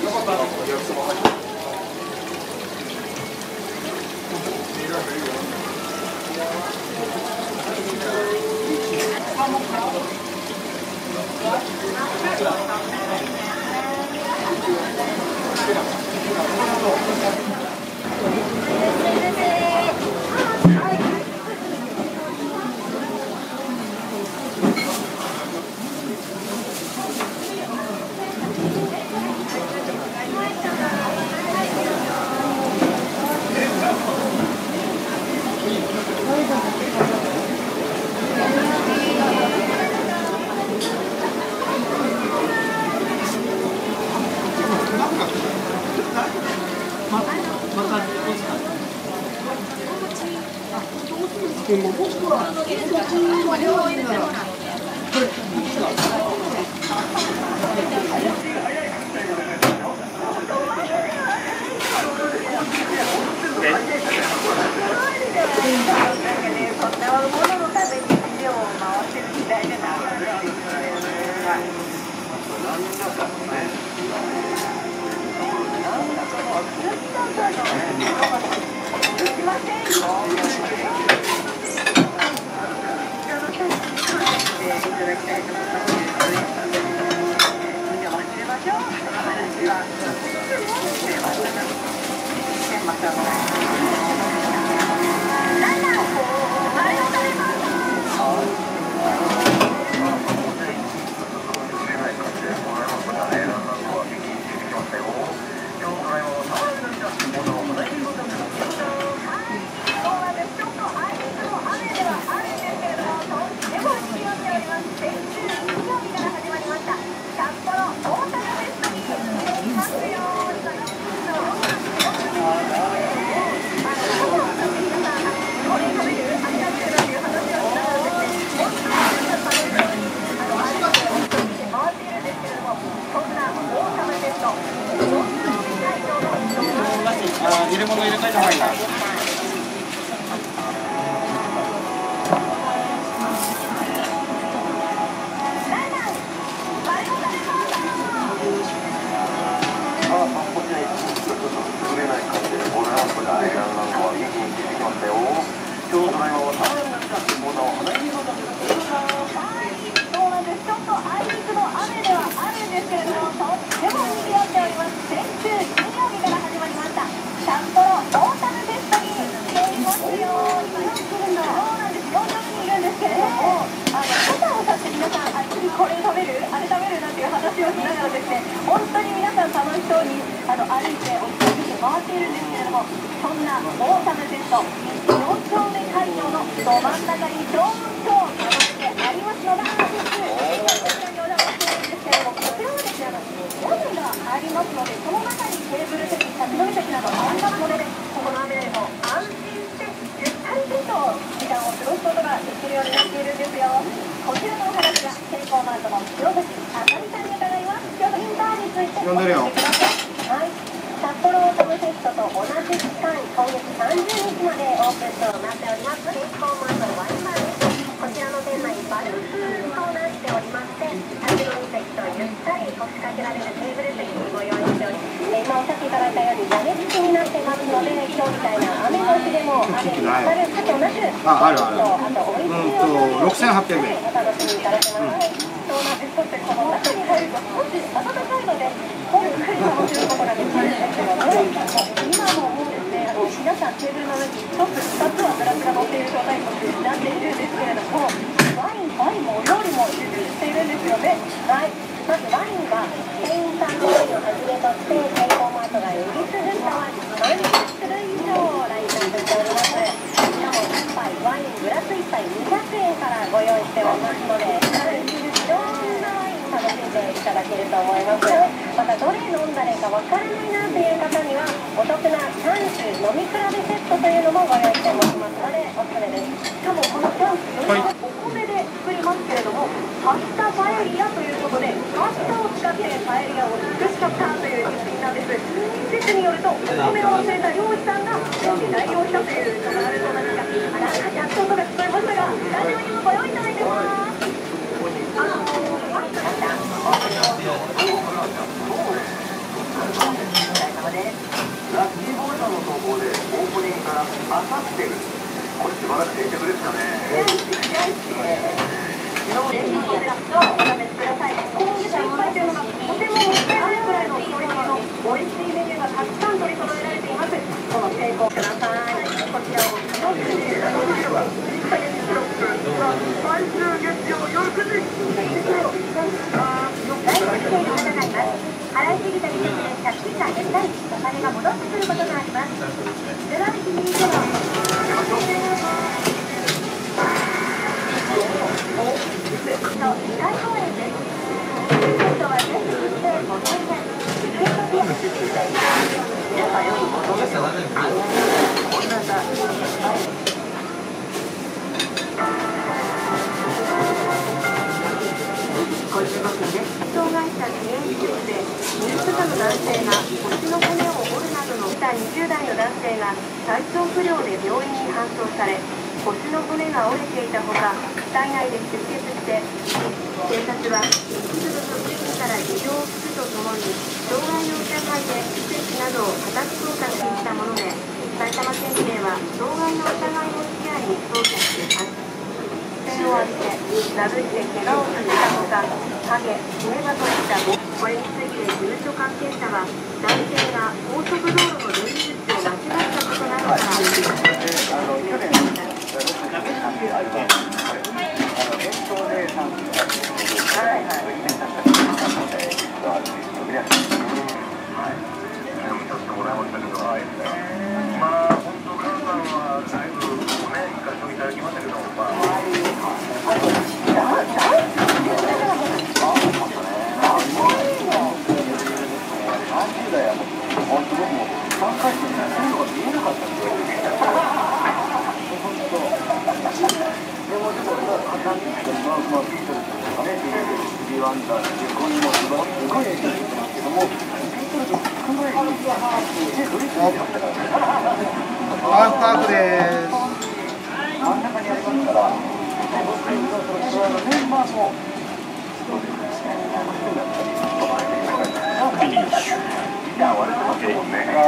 入れ物入れたいと思います。呼んでるよ。札幌オートムフェストと同じ期間、今月30日までオープンとなっております。健康マートワインバーです。こちらの店内バルーンとなっておりまして、立ち飲み席とゆったり腰掛けられるテーブル席にご用意しており、今おっしゃっていただいたように屋根付きになってますので、今日みたいな雨の日でも雨に当たることなく、あとおいしいお料理 6800円。 お楽しみいただけます。そうなんです。そしてこの中に入ると少し暖かいので、ゆっくり楽しむことができるんですけども、今ももうですね、皆さんテーブルの上に1つ、2つはグラスが乗っている状態となっているんですけれども、ワインもお料理も充実しているんですよね。はい。まずワインはスペイン産のワインをはじめとして、健康マートがえりすぐったワイン30種類以上ラインナップしております。しかも1杯ワイングラス1杯200円からご用意しておりますので、いろんなワイン楽しんでいただけると思います。またどれ飲んだらいいかわからないなという方にはお得な3種飲み比べセットというのもご用意しておりますのでおすすめです。しかもこのキャンプ、お米で作りますけれども、パスタパエリアということで、パスタを使ってパエリアを作っちゃったという一品なんです。施設によるとお米を忘れた漁師さんが代用したというのがあるそうなんですが、あらカチャッと音が聞こえましたが、スタジオにもご用意いただいてます。 ラッキーボールの投稿でオープニングからあさってる。これ素晴らしい曲ですよね。 昨日レシピをお試しください。この失敗というのがとてももったいないくらいのクオリティの美味しいメニューがたくさん取り揃えられています。この成功ください。こちらを1つで毎週月曜夜9時。 大好きで伺います。払いすぎた利息で借金が減ったりお金が戻ってくることがあります。ゼラミキに行っても未来公園です。本当はぜひ行ってごめんなさい。 皆さんよくご存知のごめんなさい。 ご注目です。障害者支援施設で入所者の男性が腰の骨を折るなどの20代の男性が体調不良で病院に搬送され腰の骨が折れていたほか体内で出血して警察は一部の付近から事情を聞くとともに障害の疑いで施設などを家宅捜索したもので埼玉県警は障害の疑いを視野に捜査しています。を浴びて殴って怪我をさせたほかハゲ、爪歯といったこれについて事務所関係者は男性が高速道路の出入り口を間違ったことなどからハーフパークです。 真ん中にありますから、メンバーもいや、割れてますもんね。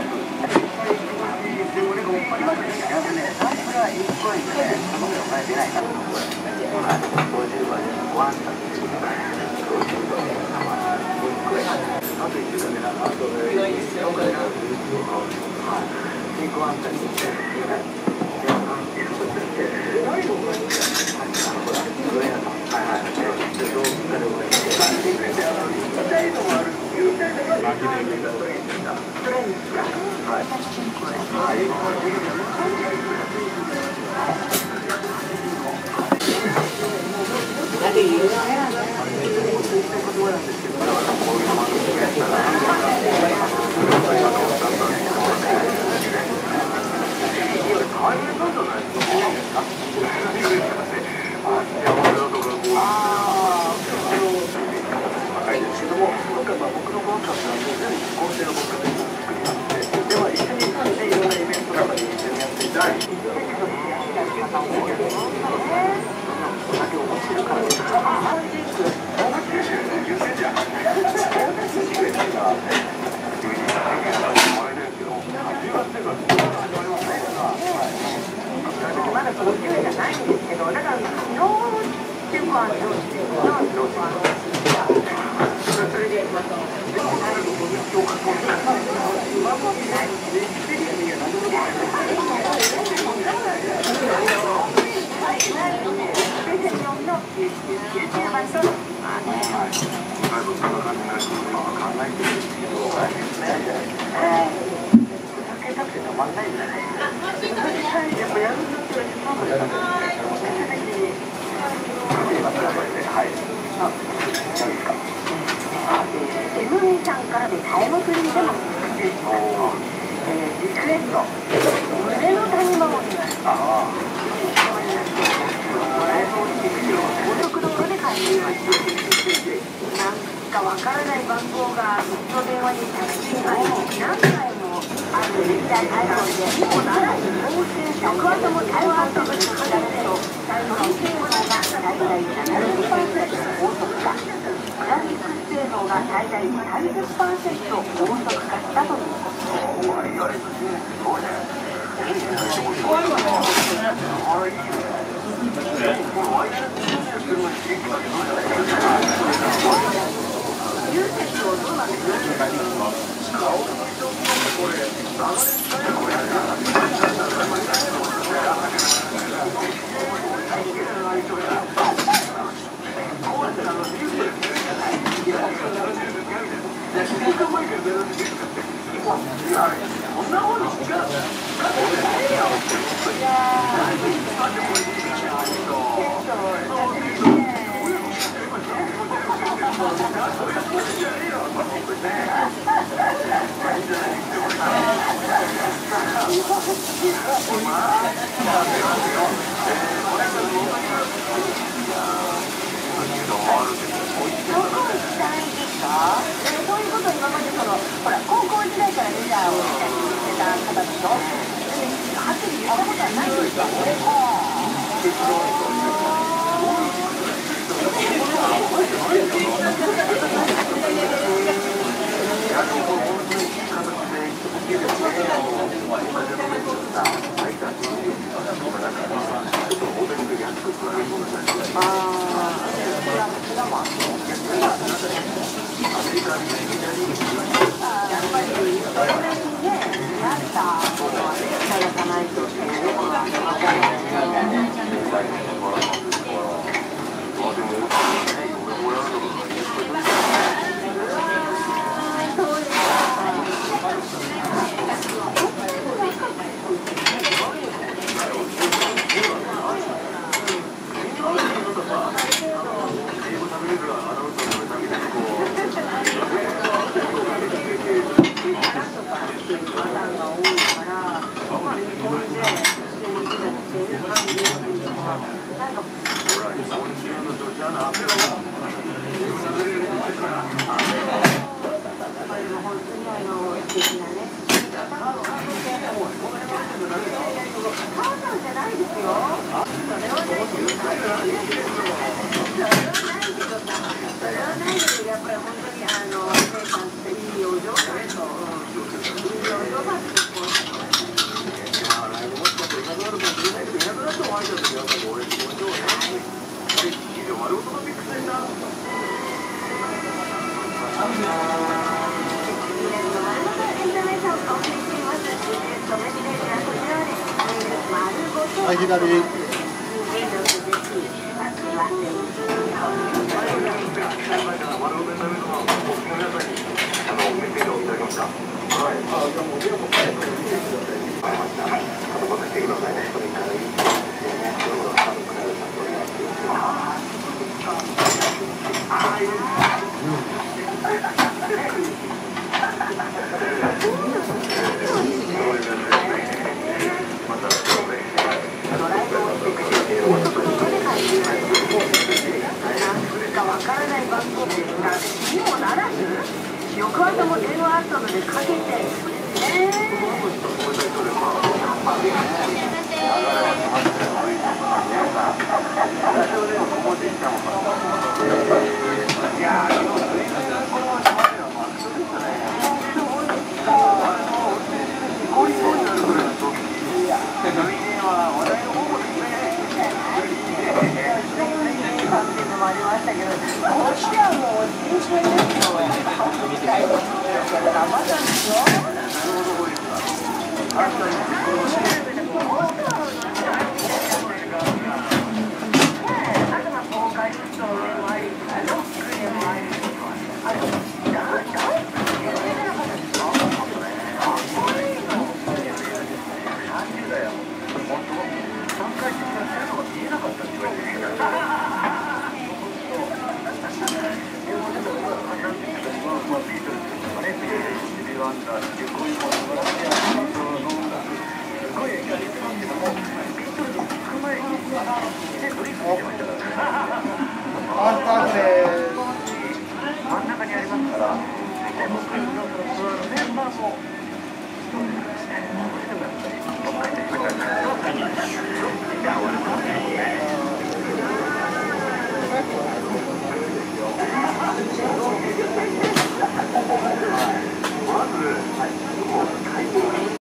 M2 さんからでタイムフリーでもリクエスト胸の谷守り高速道路で買いました。なんかわからない番号がうちの電話に着信が何回もあるみたいなのでもうなら当選100ワードもタイムアウトする形とタイムアウトが最大72%高速化。 性能が最大30%高速化したというそういうことを今までほら高校時代からレジャーをしてた方でしょ。はっきり言ったことはないんですよ。 はい、左。翌朝も電話あったのでかけて。真ん中にあります